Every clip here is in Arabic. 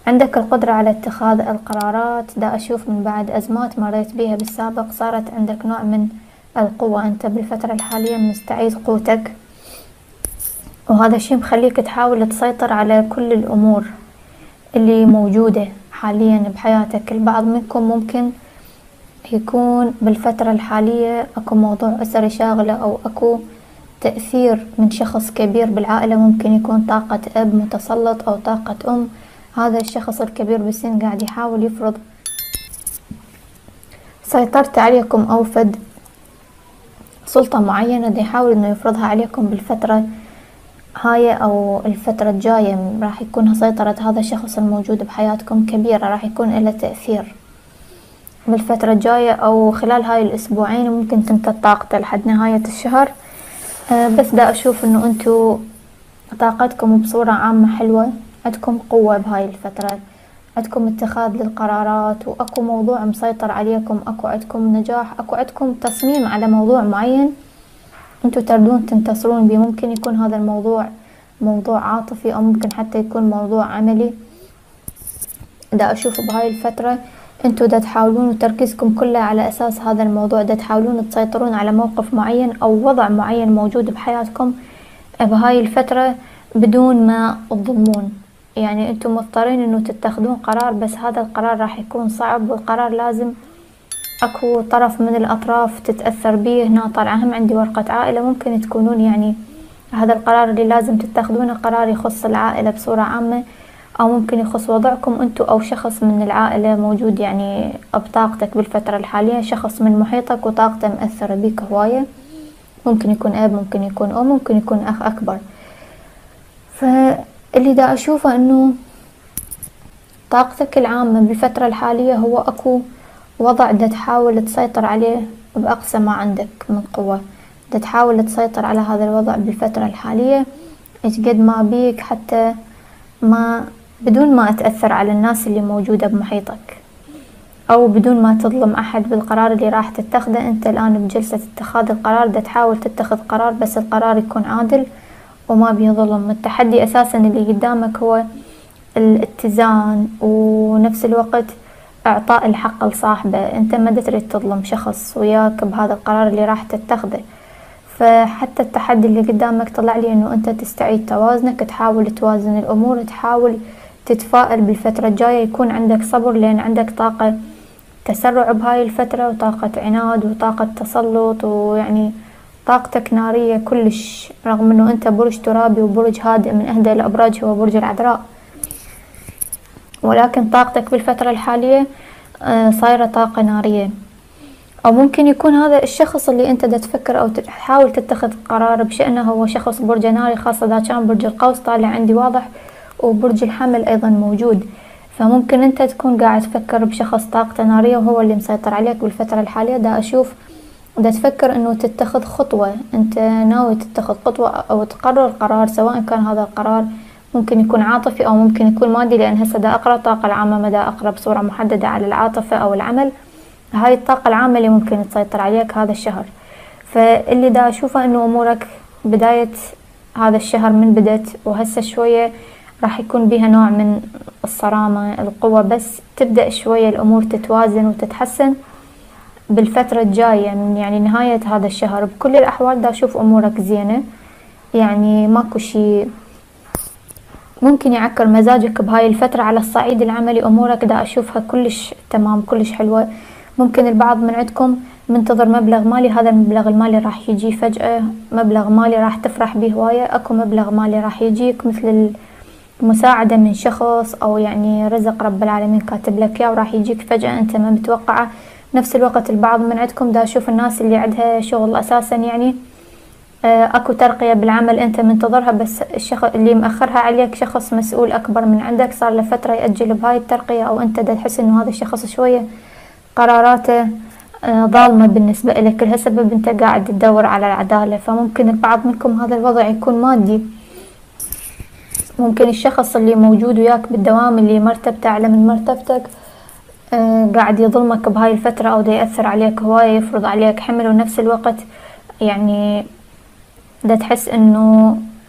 عندك القدرة على اتخاذ القرارات. دا أشوف من بعد أزمات مريت بيها بالسابق صارت عندك نوع من القوة. أنت بالفترة الحالية مستعيد قوتك، وهذا الشي مخليك تحاول تسيطر على كل الأمور اللي موجودة حاليا بحياتك. البعض منكم ممكن يكون بالفترة الحالية أكو موضوع أسري شاغلة، أو أكو تأثير من شخص كبير بالعائلة. ممكن يكون طاقة أب متسلط أو طاقة أم. هذا الشخص الكبير بالسن قاعد يحاول يفرض سيطرته عليكم، أو فد سلطة معينة دا يحاول إنه يفرضها عليكم بالفترة هاي أو الفترة الجاية. راح يكون سيطرة هذا الشخص الموجود بحياتكم كبيرة، راح يكون له تأثير بالفترة الجاية أو خلال هاي الأسبوعين. ممكن تمتد طاقته لحد نهاية الشهر. بس دا أشوف إنه أنتو طاقتكم بصورة عامة حلوة، عندكم قوة بهاي الفترة، عندكم اتخاذ للقرارات، وأكو موضوع مسيطر عليكم، أكو عندكم نجاح، أكو عندكم تصميم على موضوع معين أنتوا تردون تنتصرون بيه. ممكن يكون هذا الموضوع موضوع عاطفي، أو ممكن حتى يكون موضوع عملي. دا أشوف بهاي الفترة أنتوا دا تحاولون وتركيزكم كله على أساس هذا الموضوع، دا تحاولون تسيطرون على موقف معين أو وضع معين موجود بحياتكم بهاي الفترة بدون ما تظلمون. يعني أنتوا مضطرين إنه تتخذون قرار، بس هذا القرار راح يكون صعب، والقرار لازم أكو طرف من الأطراف تتأثر به. هنا طالعة هم عندي ورقة عائلة. ممكن تكونون يعني هذا القرار اللي لازم تتخذونه قرار يخص العائلة بصورة عامة، أو ممكن يخص وضعكم أنتوا أو شخص من العائلة موجود يعني بطاقتك بالفترة الحالية، شخص من محيطك وطاقته مأثرة بيك هواية. ممكن يكون أب، ممكن يكون أم، ممكن يكون أخ أكبر. فاللي دا أشوفه إنه طاقتك العامة بالفترة الحالية هو أكو وضع دا تحاول تسيطر عليه بأقصى ما عندك من قوة. دا تحاول تسيطر على هذا الوضع بالفترة الحالية قد ما بيك، حتى ما بدون ما تأثر على الناس اللي موجودة بمحيطك، أو بدون ما تظلم أحد بالقرار اللي راح تتخذه. أنت الآن بجلسة اتخاذ القرار دا تحاول تتخذ قرار، بس القرار يكون عادل وما بيظلم. التحدي أساسا اللي قدامك هو الاتزان، ونفس الوقت إعطاء الحق لصاحبه. أنت ما تريد تظلم شخص وياك بهذا القرار اللي راح تتخذه. فحتى التحدي اللي قدامك طلع لي إنه أنت تستعيد توازنك، تحاول توازن الأمور، تحاول تتفائل بالفترة الجاية، يكون عندك صبر لأن عندك طاقة تسرع بهاي الفترة، وطاقة عناد، وطاقة تسلط، ويعني طاقتك نارية كلش، رغم إنه أنت برج ترابي وبرج هادئ من أهدى الأبراج هو برج العذراء، ولكن طاقتك بالفترة الحالية صايرة طاقة نارية. أو ممكن يكون هذا الشخص اللي أنت دا تفكر أو تحاول تتخذ قرار بشأنه هو شخص برج ناري، خاصة إذا كان برج القوس طالع عندي واضح، وبرج الحمل أيضا موجود. فممكن أنت تكون قاعد تفكر بشخص طاقته نارية وهو اللي مسيطر عليك بالفترة الحالية. دا أشوف دا تفكر إنه تتخذ خطوة، أنت ناوي تتخذ خطوة أو تقرر قرار، سواء كان هذا القرار ممكن يكون عاطفي أو ممكن يكون مادي، لأن هسه دا أقرأ الطاقة العامة مدى أقرأ بصورة محددة على العاطفة أو العمل. هاي الطاقة العامة اللي ممكن تسيطر عليك هذا الشهر. فاللي دا أشوفه إنه أمورك بداية هذا الشهر من بدت، وهسه شوية راح يكون بيها نوع من الصرامة القوة، بس تبدأ شوية الأمور تتوازن وتتحسن بالفترة الجاية من يعني نهاية هذا الشهر. بكل الأحوال دا أشوف أمورك زينة، يعني ماكو شي ممكن يعكر مزاجك بهاي الفترة. على الصعيد العملي أمورك دا أشوفها كلش تمام، كلش حلوة. ممكن البعض من عندكم منتظر مبلغ مالي، هذا المبلغ المالي راح يجي فجأة، مبلغ مالي راح تفرح به هواية. أكو مبلغ مالي راح يجيك مثل المساعدة من شخص، أو يعني رزق رب العالمين كاتب لك إياه وراح يجيك فجأة أنت ما متوقعه. نفس الوقت البعض من عندكم دا أشوف الناس اللي عندها شغل أساسا، يعني أكو ترقية بالعمل أنت منتظرها، بس الشخص اللي مأخرها عليك شخص مسؤول أكبر من عندك، صار له فترة يأجل بهاي الترقية، أو أنت دا تحس إنه هذا الشخص شوية قراراته ظالمة بالنسبة لك، لها سبب أنت قاعد تدور على العدالة. فممكن البعض منكم هذا الوضع يكون مادي، ممكن الشخص اللي موجود وياك بالدوام اللي مرتبته أعلى من مرتبتك قاعد يظلمك بهاي الفترة، أو دا يأثر عليك هواية، يفرض عليك حمل، ونفس الوقت يعني دا تحس إنه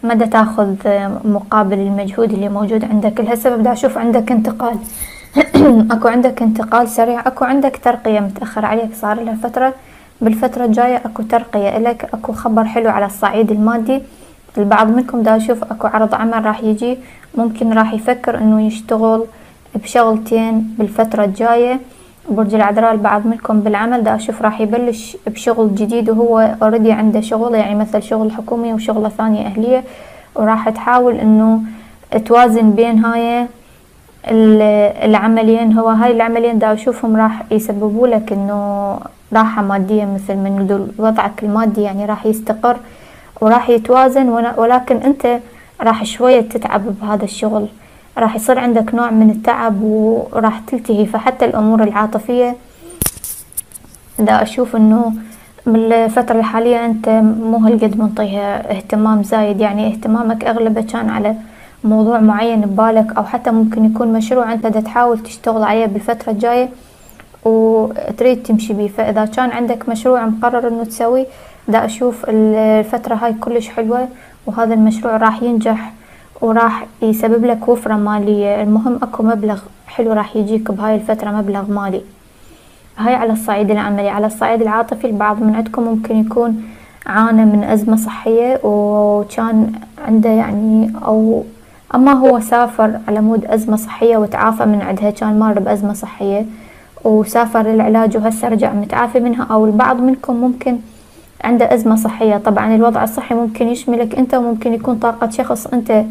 ما دا تاخذ مقابل المجهود اللي موجود عندك. لهالسبب دا اشوف عندك انتقال اكو عندك انتقال سريع، اكو عندك ترقية متأخر عليك صار لها فترة، بالفترة الجاية اكو ترقية الك، اكو خبر حلو على الصعيد المادي. البعض منكم دا اشوف اكو عرض عمل راح يجي، ممكن راح يفكر انه يشتغل بشغلتين بالفترة الجاية. برج العذراء البعض منكم بالعمل دا اشوف راح يبلش بشغل جديد وهو اوريدي عنده شغل، يعني مثل شغل حكومي وشغلة ثانية اهلية، وراح تحاول انه توازن بين هاي العملين. هو هاي العملين دا اشوفهم راح يسببوا لك انه راحة مادية، مثل من وضعك المادي يعني راح يستقر وراح يتوازن، ولكن انت راح شوية تتعب بهذا الشغل، راح يصير عندك نوع من التعب وراح تلتهي. فحتى الامور العاطفية دا اشوف انه بالفترة الحالية انت مو هالقد منطيها اهتمام زايد، يعني اهتمامك اغلبه كان على موضوع معين ببالك، او حتى ممكن يكون مشروع انت دا تحاول تشتغل عليه بالفترة الجاية وتريد تمشي بيه. فاذا كان عندك مشروع مقرر انه تسويه، دا اشوف الفترة هاي كلش حلوة، وهذا المشروع راح ينجح وراح يسبب لك وفرة مالية. المهم اكو مبلغ حلو راح يجيك بهاي الفترة، مبلغ مالي. هاي على الصعيد العملي. على الصعيد العاطفي البعض من عندكم ممكن يكون عانى من أزمة صحية وكان عنده يعني أو أما هو سافر على مود أزمة صحية وتعافى من عندها، كان مر بأزمة صحية وسافر للعلاج وهسه رجع متعافي منها. أو البعض منكم ممكن عنده أزمة صحية. طبعا الوضع الصحي ممكن يشملك أنت وممكن يكون طاقة شخص أنت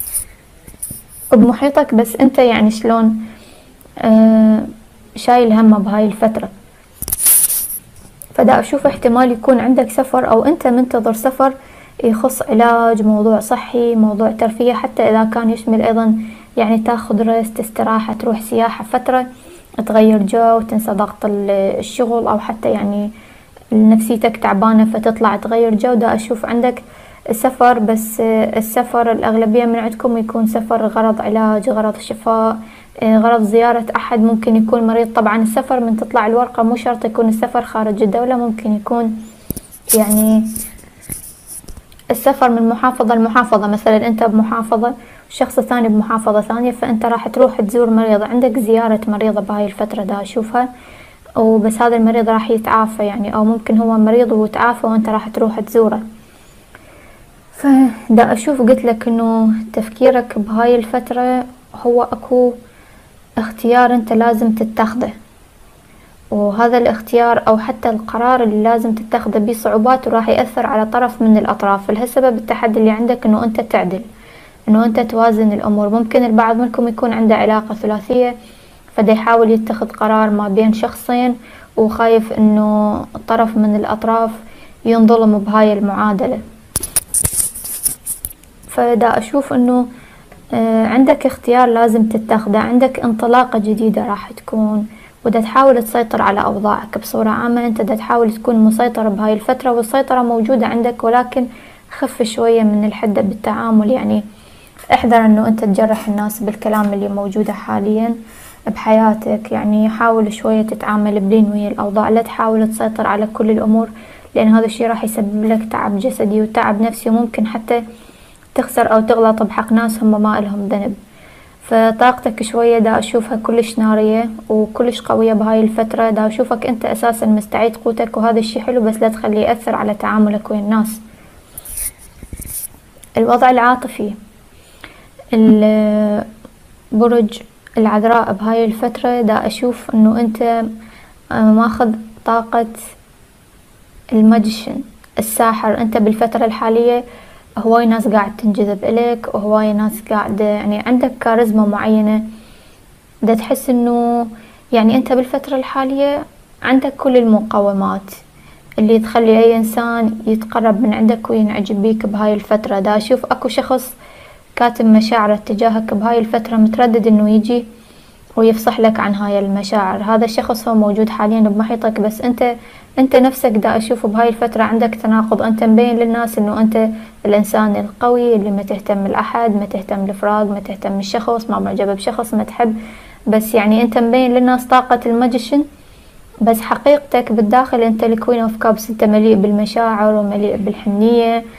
بمحيطك، بس أنت يعني شلون شايل همه بهاي الفترة. فدا أشوف احتمال يكون عندك سفر أو أنت منتظر سفر يخص علاج، موضوع صحي، موضوع ترفيه، حتى إذا كان يشمل أيضا يعني تاخذ ريست، استراحة، تروح سياحة فترة، تغير جو، تنسى ضغط الشغل، أو حتى يعني نفسيتك تعبانة فتطلع تغير جو. دا أشوف عندك السفر، بس السفر الأغلبية من عندكم يكون سفر غرض علاج، غرض شفاء، غرض زيارة أحد، ممكن يكون مريض. طبعا السفر من تطلع الورقة مو شرط يكون السفر خارج الدولة، ممكن يكون يعني السفر من محافظة لمحافظة، مثلا أنت بمحافظة شخص ثاني بمحافظة ثانية، فأنت راح تروح تزور مريض، عندك زيارة مريضة بهاي الفترة دا أشوفها، وبس هذا المريض راح يتعافى يعني، أو ممكن هو مريض وتعافى وأنت راح تروح تزوره. فدا أشوف قلت لك إنه تفكيرك بهاي الفترة هو أكو اختيار انت لازم تتخذه، وهذا الاختيار او حتى القرار اللي لازم تتخذه بيه صعوبات وراح يأثر على طرف من الاطراف. لهالسبب التحدي اللي عندك انه انت تعدل، انه انت توازن الامور. ممكن البعض منكم يكون عنده علاقة ثلاثية، فدا يحاول يتخذ قرار ما بين شخصين وخايف انه طرف من الاطراف ينظلم بهاي المعادلة. فدا اشوف انه عندك اختيار لازم تتخذه، عندك انطلاقة جديدة راح تكون، ودا تحاول تسيطر على أوضاعك بصورة عامة. انت دا تحاول تكون مسيطر بهاي الفترة، والسيطرة موجودة عندك، ولكن خف شوية من الحدة بالتعامل. يعني احذر انه انت تجرح الناس بالكلام اللي موجودة حاليا بحياتك، يعني حاول شوية تتعامل بلين ويا الأوضاع، لا تحاول تسيطر على كل الأمور، لأن هذا الشي راح يسبب لك تعب جسدي وتعب نفسي، وممكن حتى تخسر أو تغلط بحق ناس هم ما إلهم ذنب. فطاقتك شوية دا أشوفها كلش نارية وكلش قوية بهاي الفترة. دا أشوفك أنت أساسا مستعيد قوتك، وهذا الشي حلو، بس لا تخليه يأثر على تعاملك ويا الناس. الوضع العاطفي، برج العذراء بهاي الفترة دا أشوف أنه أنت ماخذ طاقة الماجيشن، الساحر. أنت بالفترة الحالية هواي ناس قاعد تنجذب إليك، وهواي ناس قاعدة يعني عندك كاريزما معينة، دا تحس إنه يعني أنت بالفترة الحالية عندك كل المقومات اللي تخلي أي إنسان يتقرب من عندك وينعجب بيك بهاي الفترة. دا أشوف أكو شخص كاتم مشاعره تجاهك بهاي الفترة، متردد إنه يجي ويفصح لك عن هاي المشاعر. هذا الشخص هو موجود حاليا بمحيطك، بس انت نفسك دا اشوف بهاي الفترة عندك تناقض. انت مبين للناس انه انت الانسان القوي اللي ما تهتم لاحد، ما تهتم لفراق، ما تهتم للشخص، ما معجبة بشخص، ما تحب، بس يعني انت مبين للناس طاقة الماجيشن، بس حقيقتك بالداخل انت الكوين اوف كابس، انت مليء بالمشاعر ومليء بالحنية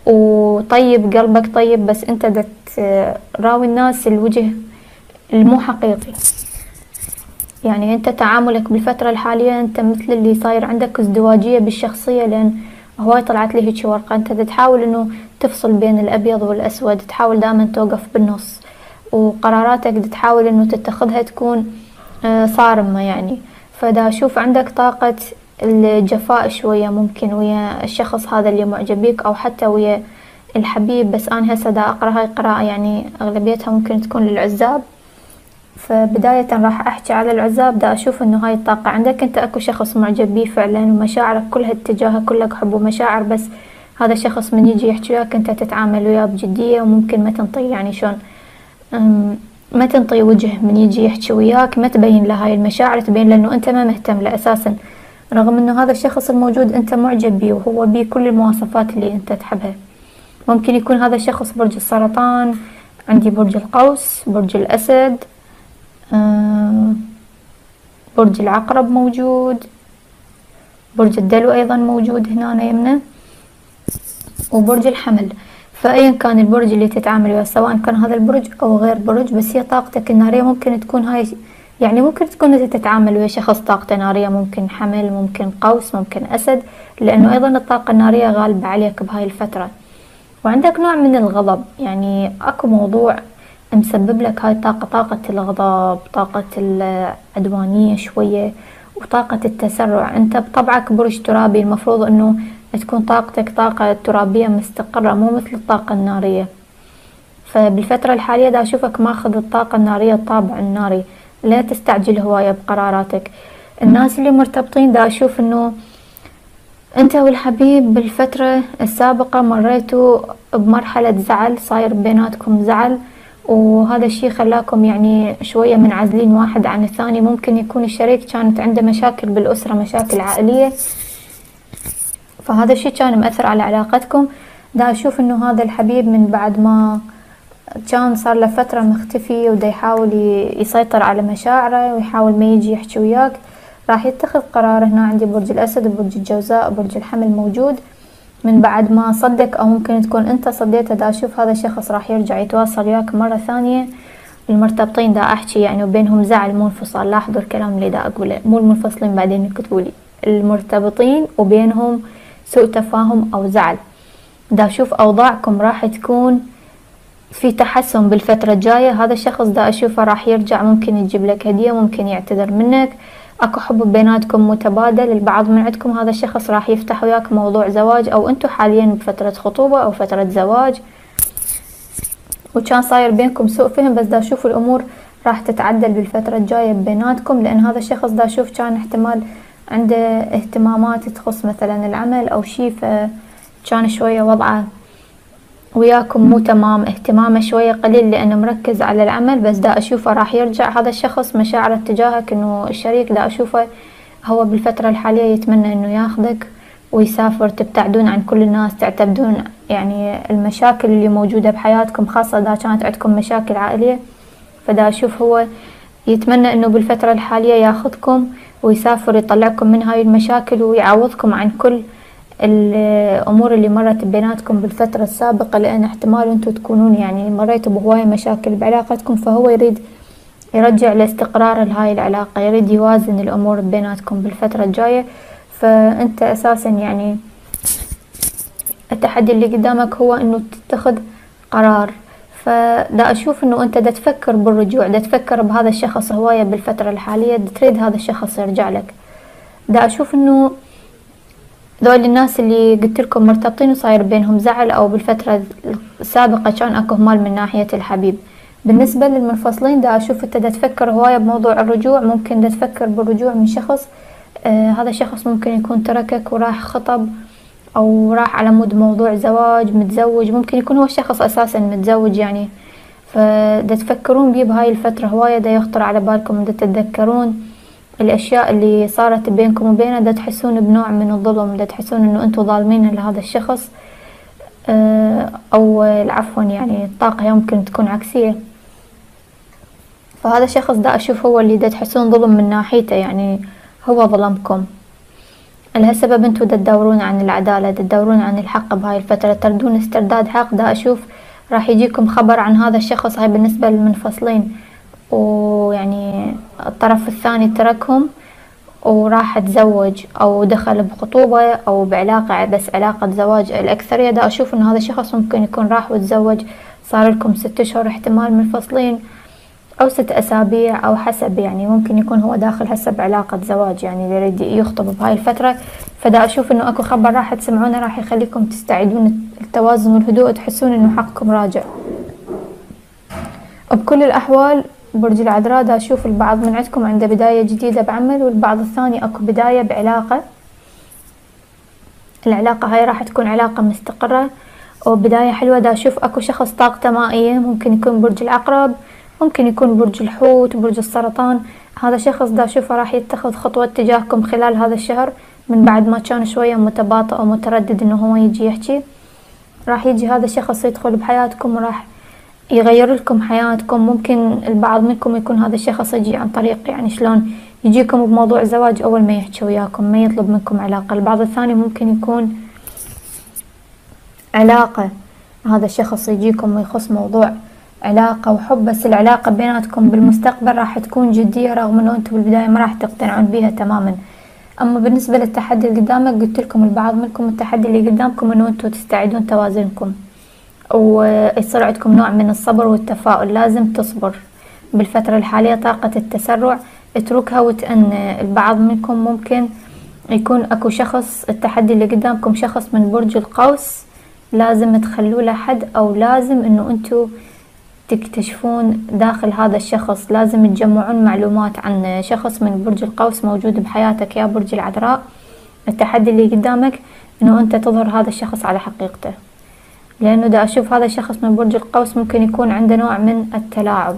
وطيب، قلبك طيب، بس انت راوي الناس الوجه المو حقيقي. يعني انت تعاملك بالفترة الحالية انت مثل اللي صاير عندك ازدواجية بالشخصية، لان هواي طلعت لي هيك ورقة. انت تحاول انه تفصل بين الابيض والاسود، تحاول دائما توقف بالنص، وقراراتك تحاول انه تتخذها تكون صارمة يعني. فدا اشوف عندك طاقة الجفاء شوية ممكن ويا الشخص هذا اللي معجب بيك، او حتى ويا الحبيب. بس انا هسه دا اقرا هاي قراءة يعني اغلبيتها ممكن تكون للعزاب. فبداية راح احكي على العزاب. دا اشوف انه هاي الطاقة عندك انت اكو شخص معجب بيه فعلا، ومشاعرك كلها اتجاهه كلك حب ومشاعر، بس هذا الشخص من يجي يحكي وياك انت تتعامل وياه بجدية، وممكن ما تنطي يعني شلون ما تنطي وجه من يجي يحكي وياك، ما تبين له هاي المشاعر، تبين له انه انت ما مهتم له اساسا، رغم انه هذا الشخص الموجود انت معجب بيه وهو بيه كل المواصفات اللي انت تحبها. ممكن يكون هذا الشخص برج السرطان، عندي برج القوس، برج الاسد، برج العقرب موجود، برج الدلو ايضا موجود هنا يمنا، وبرج الحمل. فايا كان البرج اللي تتعامل وياه، سواء كان هذا البرج او غير برج، بس هي طاقتك النارية ممكن تكون هاي. يعني ممكن تكون انت تتعامل ويا شخص طاقته نارية، ممكن حمل، ممكن قوس، ممكن اسد، لانه ايضا الطاقة النارية غالبة عليك بهاي الفترة. وعندك نوع من الغضب، يعني اكو موضوع مسبب لك هاي الطاقة، طاقة الغضب، طاقة العدوانية شوية، وطاقة التسرع. انت بطبعك برج ترابي، المفروض انه تكون طاقتك طاقة ترابية مستقرة، مو مثل الطاقة النارية. فبالفترة الحالية دا اشوفك ماخذ الطاقة النارية، الطابع الناري، لا تستعجل هواية بقراراتك. الناس اللي مرتبطين دا اشوف انه انت والحبيب بالفترة السابقة مريتوا بمرحلة زعل، صاير بيناتكم زعل، وهذا الشي خلاكم يعني شوية منعزلين واحد عن الثاني. ممكن يكون الشريك كانت عنده مشاكل بالأسرة، مشاكل عائلية، فهذا الشي كان مأثر على علاقتكم. دا أشوف إنه هذا الحبيب من بعد ما كان صار له فترة مختفي ودا يحاول يسيطر على مشاعره ويحاول ما يجي يحكي وياك، راح يتخذ قرار. هنا عندي برج الأسد، برج الجوزاء، برج الحمل موجود. من بعد ما صدق أو ممكن تكون أنت صديته، دا أشوف هذا الشخص راح يرجع يتواصل وياك مرة ثانية. المرتبطين دا أحكي يعني وبينهم زعل مو انفصال، لاحظوا الكلام اللي دا أقوله، مو المنفصلين بعدين يكتبولي، المرتبطين وبينهم سوء تفاهم أو زعل. دا أشوف أوضاعكم راح تكون في تحسن بالفترة الجاية. هذا الشخص دا أشوفه راح يرجع، ممكن يجيب لك هدية، ممكن يعتذر منك، اكو حب بيناتكم متبادل. البعض من عندكم هذا الشخص راح يفتح وياك موضوع زواج، او انتو حاليا بفترة خطوبة او فترة زواج وكان صاير بينكم سوء فهم، بس دا اشوف الامور راح تتعدل بالفترة الجاية بيناتكم، لان هذا الشخص دا اشوف كان احتمال عنده اهتمامات تخص مثلا العمل او شي، فكان شوية وضعه وياكم مو تمام، اهتمامه شوية قليل لأنه مركز على العمل. بس دا أشوفه راح يرجع هذا الشخص مشاعره تجاهك، إنه الشريك دا أشوفه هو بالفترة الحالية يتمنى إنه ياخذك ويسافر، تبتعدون عن كل الناس، تعتمدون يعني المشاكل اللي موجودة بحياتكم، خاصة إذا كانت عندكم مشاكل عائلية. فدا أشوف هو يتمنى إنه بالفترة الحالية ياخذكم ويسافر، يطلعكم من هاي المشاكل ويعوضكم عن كل الأمور اللي مرت بيناتكم بالفترة السابقة، لأن احتمال أنتوا تكونون يعني مريتوا بهواية مشاكل بعلاقتكم، فهو يريد يرجع لاستقرار لهاي العلاقة، يريد يوازن الأمور بيناتكم بالفترة الجاية. فأنت أساسا يعني التحدي اللي قدامك هو أنه تتخذ قرار. فدا أشوف أنه أنت دا تفكر بالرجوع، دا تفكر بهذا الشخص هواية بالفترة الحالية، دا تريد هذا الشخص يرجع لك. دا أشوف أنه ذول الناس اللي قلت لكم مرتبطين وصاير بينهم زعل، او بالفترة السابقة كان اكو همال من ناحية الحبيب. بالنسبة للمنفصلين دا اشوف انت دا تفكر هواية بموضوع الرجوع، ممكن دا تفكر بالرجوع من شخص. هذا الشخص ممكن يكون تركك وراح خطب، او راح على مود موضوع زواج، متزوج، ممكن يكون هو الشخص اساسا متزوج يعني. فدا تفكرون بيه بهاي الفترة هواية، دا يخطر على بالكم، دا تتذكرون الاشياء اللي صارت بينكم وبينه، دا تحسون بنوع من الظلم، دا تحسون انه انتم ظالمين لهذا الشخص، او عفوا يعني الطاقة يمكن تكون عكسية. فهذا الشخص دا اشوف هو اللي دا تحسون ظلم من ناحيته، يعني هو ظلمكم. لهالسبب انتو دا تدورون عن العدالة، دا تدورون عن الحق بهاي الفترة، تردون استرداد حق. دا اشوف راح يجيكم خبر عن هذا الشخص. هاي بالنسبة للمنفصلين، ويعني الطرف الثاني تركهم وراح تزوج او دخل بخطوبة او بعلاقة، بس علاقة زواج. الاكثرية دا اشوف ان هذا الشخص ممكن يكون راح وتزوج، صار لكم 6 اشهر احتمال منفصلين او 6 اسابيع او حسب، يعني ممكن يكون هو داخل هسه بعلاقة زواج، يعني يريد يخطب بهاي الفترة. فدا اشوف انه اكو خبر راح تسمعونه راح يخليكم تستعيدون التوازن والهدوء، تحسون انه حقكم راجع. بكل الاحوال برج العذراء دا اشوف البعض من عندكم عنده بداية جديدة بعمل، والبعض الثاني اكو بداية بعلاقة. العلاقة هاي راح تكون علاقة مستقرة وبداية حلوة. دا اشوف اكو شخص طاقته مائية، ممكن يكون برج العقرب، ممكن يكون برج الحوت، برج السرطان. هذا شخص دا اشوفه راح يتخذ خطوة تجاهكم خلال هذا الشهر، من بعد ما كان شوية متباطئ او متردد انه هو يجي يحكي. راح يجي هذا الشخص يدخل بحياتكم وراح يغير لكم حياتكم. ممكن البعض منكم يكون هذا الشخص يجي عن طريق يعني شلون يجيكم بموضوع زواج اول ما يحكي وياكم، ما يطلب منكم علاقة. البعض الثاني ممكن يكون علاقة، هذا الشخص يجيكم ويخص موضوع علاقة وحب، بس العلاقة بيناتكم بالمستقبل راح تكون جدية، رغم انه انتم بالبداية ما راح تقتنعون بيها تماما. اما بالنسبة للتحدي اللي قدامك، قلت لكم البعض منكم التحدي اللي قدامكم انه انتم تستعيدون توازنكم ويصير عندكم نوع من الصبر والتفاؤل. لازم تصبر بالفترة الحالية، طاقة التسرع اتركها وتأنى. البعض منكم ممكن يكون اكو شخص، التحدي اللي قدامكم شخص من برج القوس، لازم تخلوا له حد، او لازم انه انتو تكتشفون داخل هذا الشخص، لازم تجمعون معلومات عن شخص من برج القوس موجود بحياتك يا برج العذراء. التحدي اللي قدامك انه انت تظهر هذا الشخص على حقيقته، لانه دا اشوف هذا الشخص من برج القوس ممكن يكون عنده نوع من التلاعب.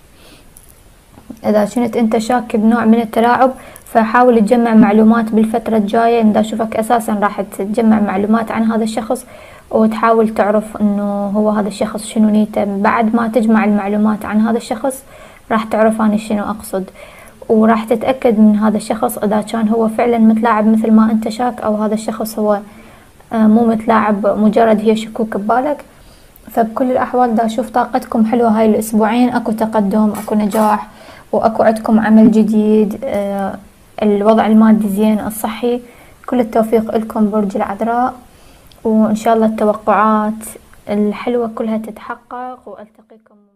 اذا كنت انت شاك بنوع من التلاعب، فحاول تجمع معلومات بالفترة الجاية. دا اشوفك اساسا راح تجمع معلومات عن هذا الشخص وتحاول تعرف انه هو هذا الشخص شنو نيته. بعد ما تجمع المعلومات عن هذا الشخص راح تعرف انا شنو اقصد، وراح تتأكد من هذا الشخص اذا كان هو فعلا متلاعب مثل ما انت شاك، او هذا الشخص هو مو متلاعب، مجرد هي شكوك ببالك. فبكل الاحوال دا اشوف طاقتكم حلوة هاي الاسبوعين، اكو تقدم، اكو نجاح، واكو عندكم عمل جديد، الوضع المادي زين، الصحي. كل التوفيق لكم برج العذراء، وإن شاء الله التوقعات الحلوة كلها تتحقق، وألتقيكم